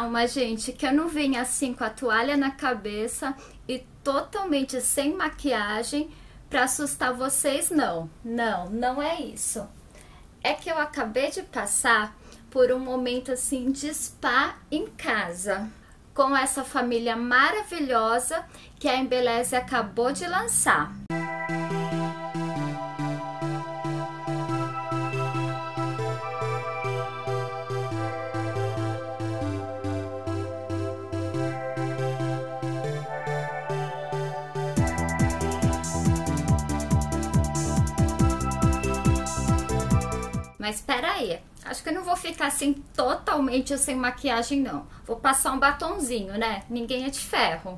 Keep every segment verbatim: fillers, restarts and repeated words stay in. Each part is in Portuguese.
calma, gente, que eu não vim assim com a toalha na cabeça e totalmente sem maquiagem para assustar vocês, não. Não, não é isso. É que eu acabei de passar por um momento assim de spa em casa, com essa família maravilhosa que a Embeleze acabou de lançar. Mas espera aí, acho que eu não vou ficar assim totalmente sem maquiagem não. Vou passar um batonzinho, né? Ninguém é de ferro.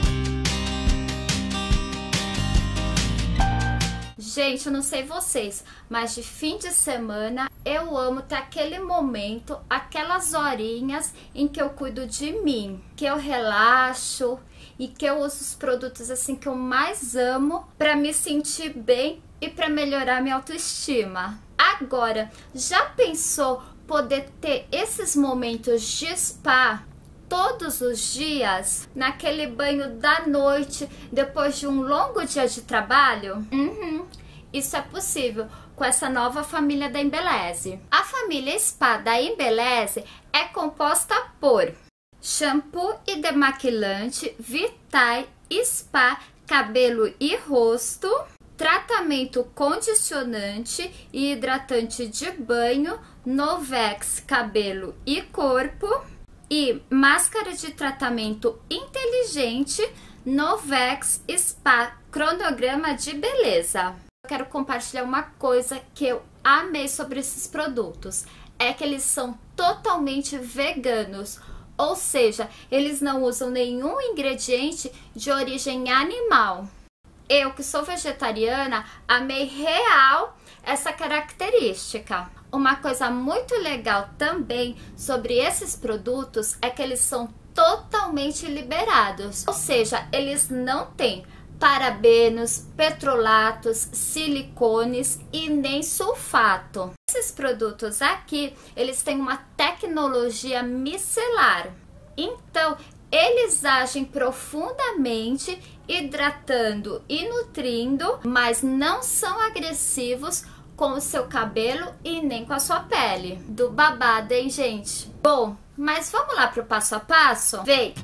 Gente, eu não sei vocês, mas de fim de semana eu amo ter aquele momento, aquelas horinhas em que eu cuido de mim, que eu relaxo e que eu uso os produtos assim que eu mais amo para me sentir bem e para melhorar minha autoestima. Agora, já pensou poder ter esses momentos de spa todos os dias? Naquele banho da noite, depois de um longo dia de trabalho? Uhum, isso é possível com essa nova família da Embeleze. A família Spa da Embeleze é composta por shampoo e demaquilante Vitae Spa Cabelo e Rosto, tratamento condicionante e hidratante de banho Novex Cabelo e Corpo e máscara de tratamento inteligente Novex Spa Cronograma de Beleza. Eu quero compartilhar uma coisa que eu amei sobre esses produtos, é que eles são totalmente veganos, ou seja, eles não usam nenhum ingrediente de origem animal. Eu, que sou vegetariana, amei real essa característica. Uma coisa muito legal também sobre esses produtos é que eles são totalmente liberados. Ou seja, eles não têm parabenos, petrolatos, silicones e nem sulfato. Esses produtos aqui, eles têm uma tecnologia micelar. Então, eles agem profundamente, hidratando e nutrindo, mas não são agressivos com o seu cabelo e nem com a sua pele. Do babado, hein, gente? Bom, mas vamos lá pro passo a passo? Vem!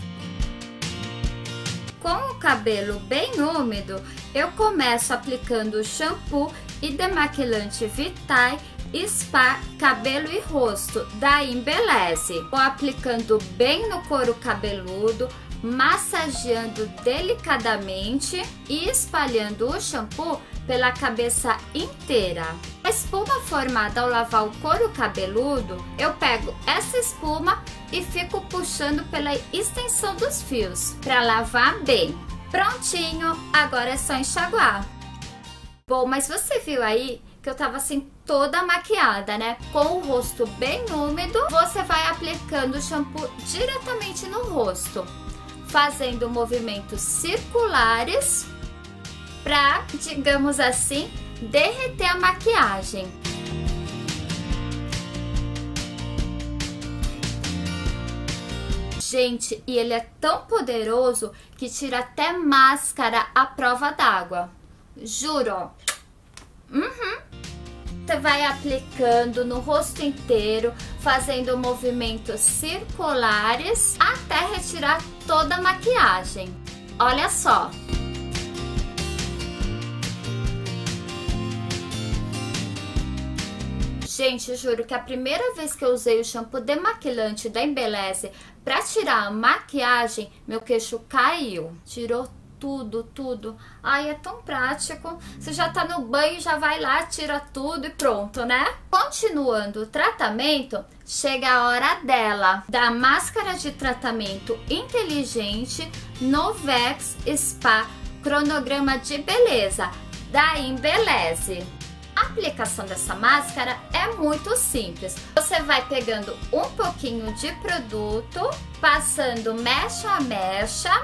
Com o cabelo bem úmido, eu começo aplicando o shampoo e demaquilante Vitae Spa Cabelo e Rosto da Embeleze. Vou aplicando bem no couro cabeludo, massageando delicadamente e espalhando o shampoo pela cabeça inteira. A espuma formada ao lavar o couro cabeludo, eu pego essa espuma e fico puxando pela extensão dos fios para lavar bem. Prontinho, agora é só enxaguar. Bom, mas você viu aí que eu tava assim toda maquiada, né? Com o rosto bem úmido, você vai aplicando o shampoo diretamente no rosto, fazendo movimentos circulares para, digamos assim, derreter a maquiagem. Gente, e ele é tão poderoso que tira até máscara à prova d'água. Juro, ó. Uhum. Você vai aplicando no rosto inteiro, fazendo movimentos circulares até retirar toda a maquiagem. Olha só. Gente, juro que a primeira vez que eu usei o shampoo demaquilante da Embeleze pra tirar a maquiagem, meu queixo caiu. Tirou tudo, tudo. Ai, é tão prático. Você já tá no banho, já vai lá, tira tudo e pronto, né? Continuando o tratamento, chega a hora dela, da máscara de tratamento inteligente Novex Spa Cronograma de Beleza, da Embeleze. A aplicação dessa máscara é muito simples. Você vai pegando um pouquinho de produto, passando mecha a mecha.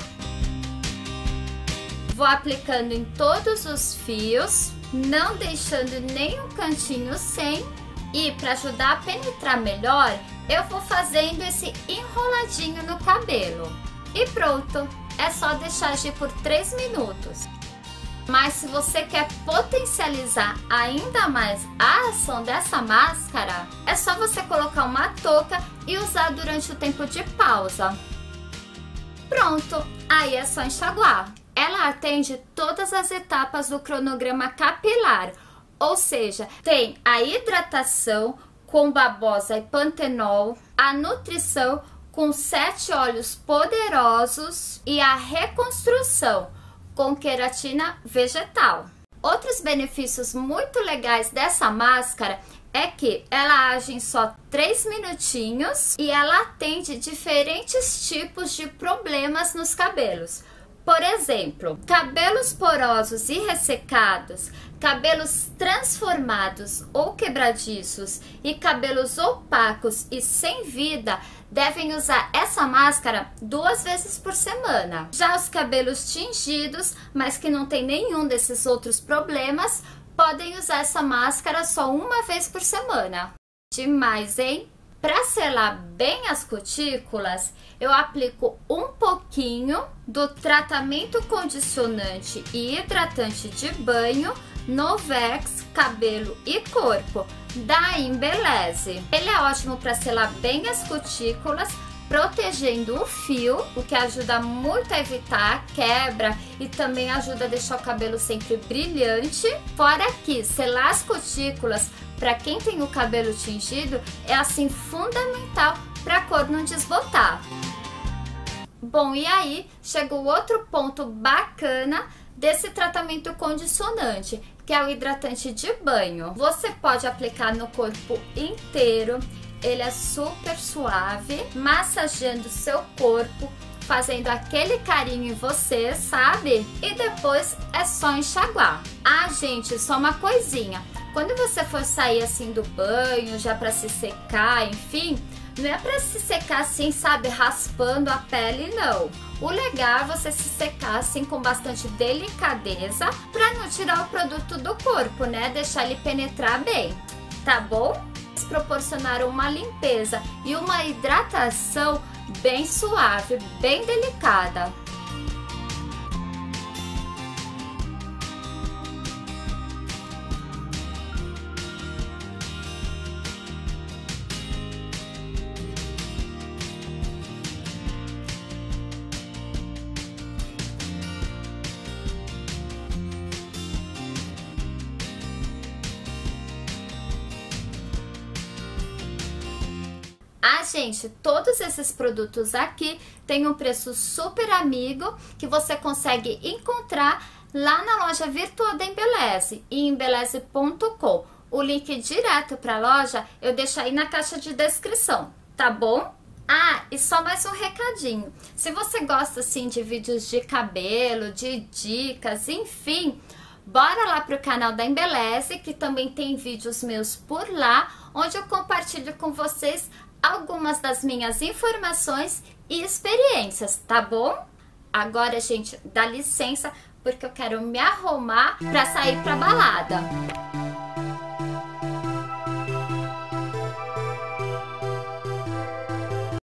Vou aplicando em todos os fios, não deixando nenhum cantinho sem. E para ajudar a penetrar melhor, eu vou fazendo esse enroladinho molhadinho no cabelo. E pronto, é só deixar agir por três minutos. Mas se você quer potencializar ainda mais a ação dessa máscara, é só você colocar uma touca e usar durante o tempo de pausa. Pronto, aí é só enxaguar. Ela atende todas as etapas do cronograma capilar, ou seja, tem a hidratação com babosa e pantenol, a nutrição com sete óleos poderosos e a reconstrução com queratina vegetal. Outros benefícios muito legais dessa máscara é que ela age em só três minutinhos e ela atende diferentes tipos de problemas nos cabelos. Por exemplo, cabelos porosos e ressecados, cabelos transformados ou quebradiços e cabelos opacos e sem vida devem usar essa máscara duas vezes por semana. Já os cabelos tingidos, mas que não tem nenhum desses outros problemas, podem usar essa máscara só uma vez por semana. Demais, hein? Para selar bem as cutículas, eu aplico um pouquinho do tratamento condicionante e hidratante de banho Novex Cabelo e Corpo da Embeleze. Ele é ótimo para selar bem as cutículas, protegendo o fio, o que ajuda muito a evitar a quebra e também ajuda a deixar o cabelo sempre brilhante. Fora que selar as cutículas para quem tem o cabelo tingido é assim fundamental para a cor não desbotar. Bom, e aí chegou outro ponto bacana desse tratamento condicionante, que é o hidratante de banho. Você pode aplicar no corpo inteiro, ele é super suave, massageando o seu corpo, fazendo aquele carinho em você, sabe? E depois é só enxaguar. Ah, gente, só uma coisinha. Quando você for sair assim do banho, já para se secar, enfim, não é para se secar assim, sabe, raspando a pele, não. O legal é você se secar assim com bastante delicadeza para não tirar o produto do corpo, né? Deixar ele penetrar bem, tá bom? Eles proporcionaram uma limpeza e uma hidratação bem suave, bem delicada. Ah, gente, todos esses produtos aqui têm um preço super amigo que você consegue encontrar lá na loja virtual da Embeleze, em embeleze ponto com. O link direto para a loja eu deixo aí na caixa de descrição, tá bom? Ah, e só mais um recadinho. Se você gosta assim de vídeos de cabelo, de dicas, enfim, bora lá pro canal da Embeleze, que também tem vídeos meus por lá, onde eu compartilho com vocês algumas das minhas informações e experiências, tá bom? Agora, gente, dá licença, porque eu quero me arrumar para sair pra balada.